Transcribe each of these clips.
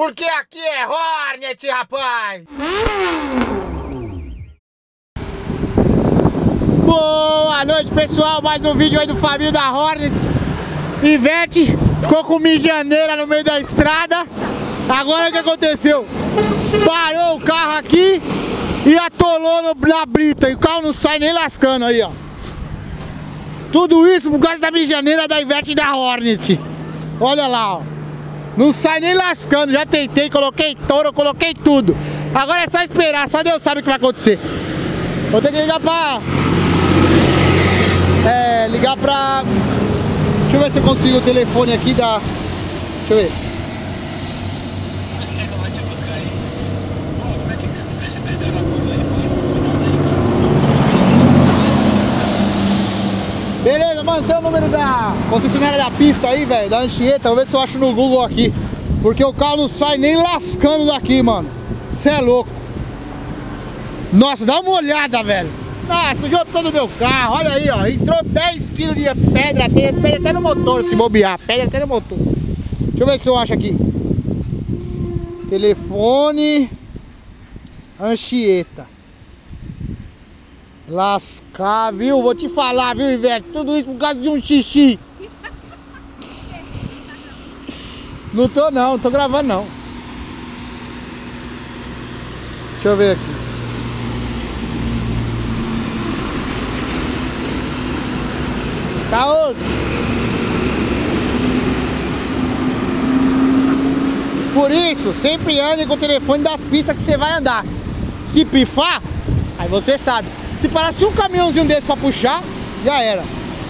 Porque aqui é Hornet, rapaz! Boa noite, pessoal! Mais um vídeo aí do Fabinho da Hornet. Ivete ficou com mijaneira no meio da estrada. Agora o que aconteceu? Parou o carro aqui e atolou na brita. E o carro não sai nem lascando aí, ó. Tudo isso por causa da mijaneira da Ivete da Hornet. Olha lá, ó. Não sai nem lascando. Já tentei, coloquei touro, coloquei tudo. Agora é só esperar, só Deus sabe o que vai acontecer. Vou ter que ligar pra... Deixa eu ver se eu consigo o telefone aqui da... Deixa eu ver. Beleza, mano, tem o número da concessionária da pista aí, velho, da Anchieta. Vou ver se eu acho no Google aqui. Porque o carro não sai nem lascando daqui, mano. Cê é louco. Nossa, dá uma olhada, velho. Ah, sujou todo o meu carro, olha aí, ó. Entrou 10 kg de pedra, tem pedra até no motor, se bobear. Pedra até no motor. Deixa eu ver se eu acho aqui. Telefone Anchieta. Lascar, viu? Vou te falar, viu, Ivete? Tudo isso por causa de um xixi. Não tô gravando não. Deixa eu ver aqui. Tá outro. Por isso, sempre ande com o telefone das pistas que você vai andar. Se pifar, aí você sabe. Se parasse um caminhãozinho desse pra puxar, já era.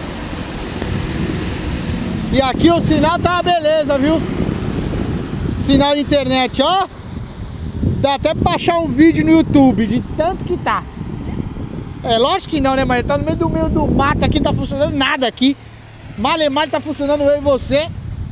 E aqui o sinal tá uma beleza, viu? Sinal de internet, ó. Dá até pra baixar um vídeo no YouTube, de tanto que tá. É, lógico que não, né, mas tá no meio do mato aqui, não tá funcionando nada aqui. Malemar tá funcionando eu e você.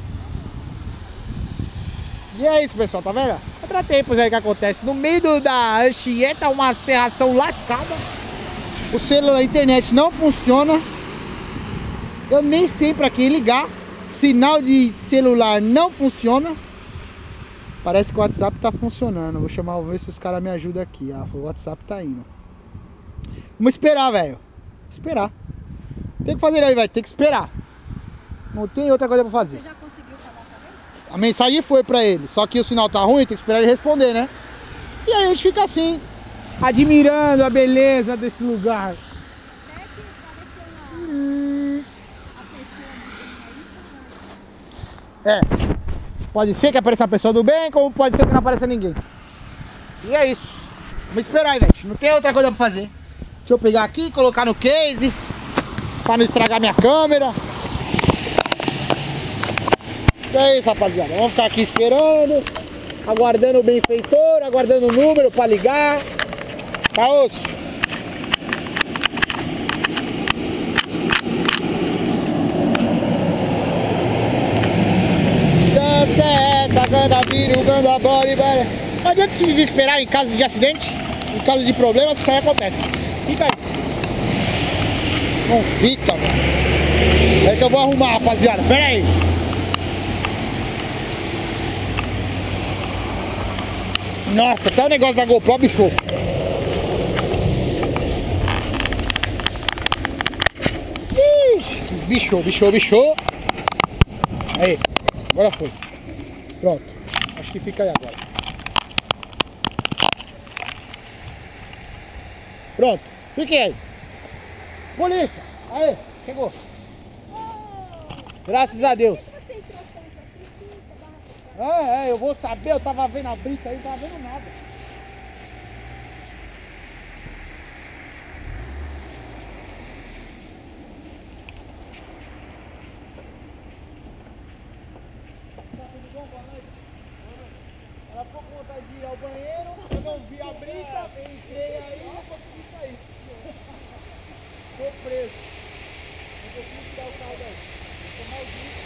E é isso, pessoal, tá vendo? Outra tempos aí que acontece. No meio da Anchieta, uma serração lascada. O celular, a internet não funciona. Eu nem sei pra quem ligar. Sinal de celular não funciona. Parece que o WhatsApp tá funcionando. Vou chamar, vou ver se os caras me ajudam aqui. Ah, o WhatsApp tá indo. Vamos esperar, velho. Esperar. Tem que fazer aí, velho. Tem que esperar. Não tem outra coisa pra fazer. Você já conseguiu falar pra ele? A mensagem foi pra ele. Só que o sinal tá ruim, tem que esperar ele responder, né? E aí a gente fica assim, admirando a beleza desse lugar. É. Pode ser que apareça uma pessoa do bem, como pode ser que não apareça ninguém. E é isso. Vamos esperar, gente. Não tem outra coisa pra fazer. Deixa eu pegar aqui e colocar no case, pra não estragar minha câmera. E é isso, rapaziada. Vamos ficar aqui esperando, aguardando o benfeitor, aguardando o número pra ligar. Tá, osso? Não adianta se desesperar em caso de acidente, em caso de problemas, isso aí acontece. Fica aí. Não fica, mano. É que eu vou arrumar, rapaziada. Pera aí. Nossa, até o negócio da GoPro bichou. Bichou. Aí, agora foi. Pronto. Acho que fica aí agora. Pronto, fiquei aí. Polícia, aí, chegou. Graças a Deus. Eu vou saber, eu tava vendo a brita aí, não tava vendo nada. Ela ficou com vontade de ir ao banheiro, eu não vi a brita, entrei aí e não consegui sair. Tô preso. Não consegui tirar o carro daí. Tô maldito.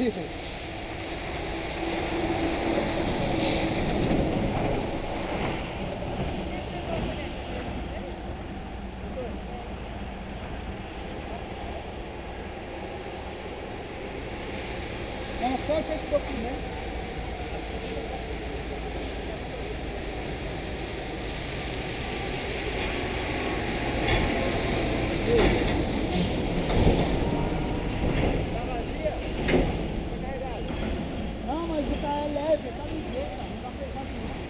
É só esse documento. Não, mas o carro é leve, tá ligeiro, não tá pesado não.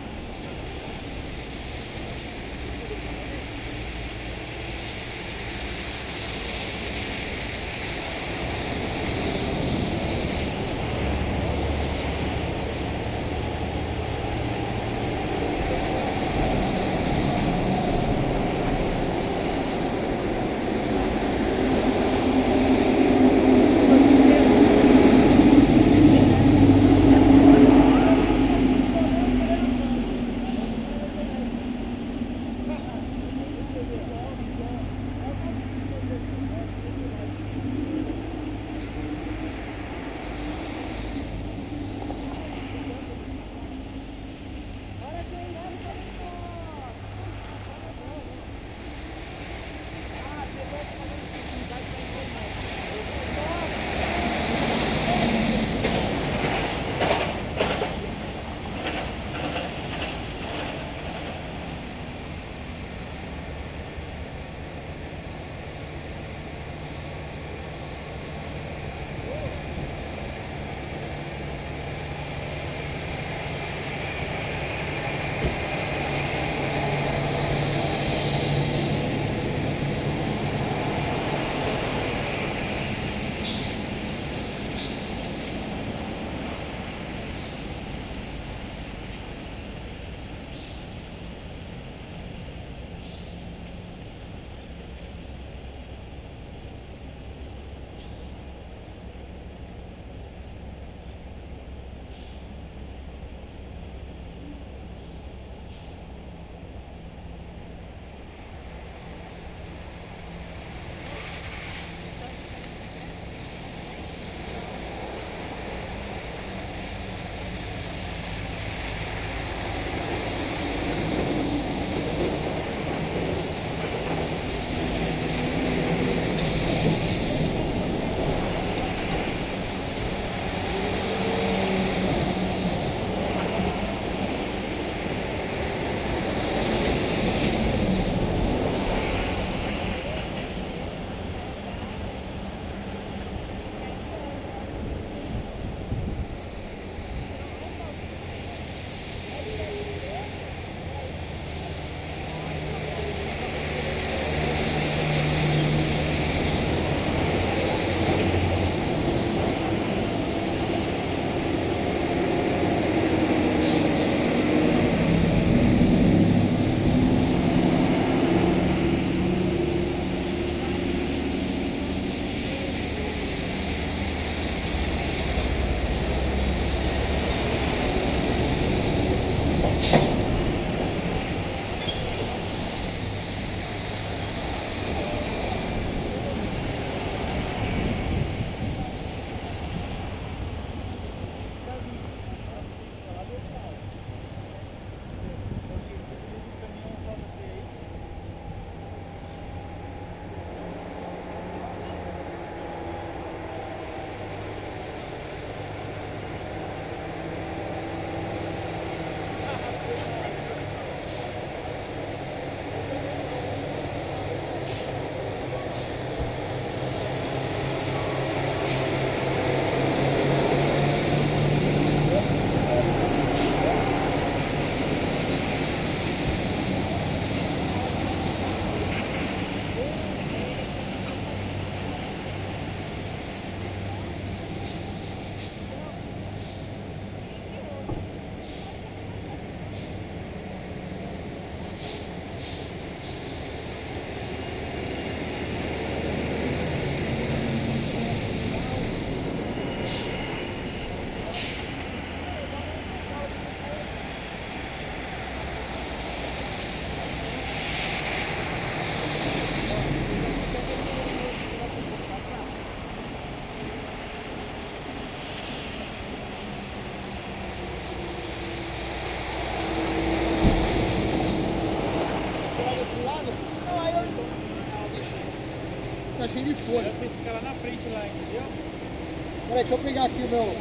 cheio de folha. Tem que ficar lá na frente, lá, entendeu? Peraí, deixa eu pegar aqui o meu...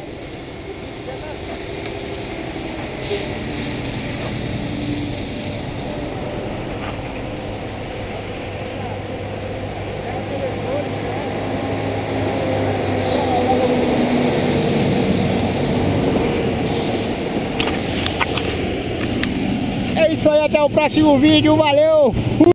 É isso aí, até o próximo vídeo, valeu!